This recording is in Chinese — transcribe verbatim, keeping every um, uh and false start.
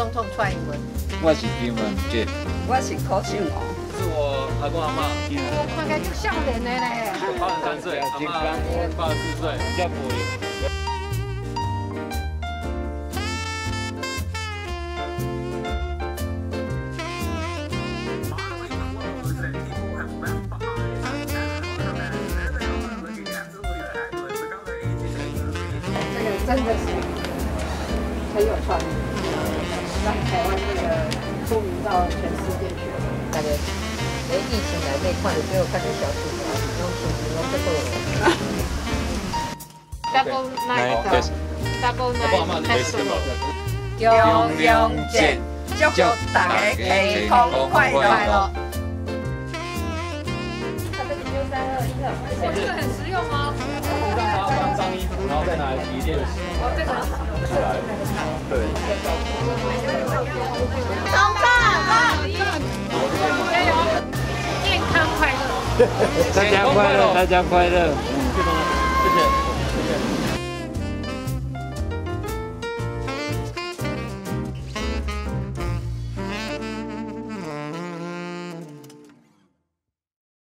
总统蔡英文。 我是金文杰。 我是柯信宏。 是我阿公阿妈。 我看起来就少年的嘞。 八十三岁，阿妈八十四岁， 比较无聊。 真的是很有创意，让台湾这个出名到全世界去。 大概，哎，疫情来那看到最后看到小猪，拢心情拢不好。Double night, double night festival。 中央节，祝大家健康快乐。 他这个就三二一了， 我这个很实用哦。 放脏衣服，然后再拿来提炼。 哦，这个出来。对。 冲棒！加油！健康快乐。 大家快乐，大家快乐。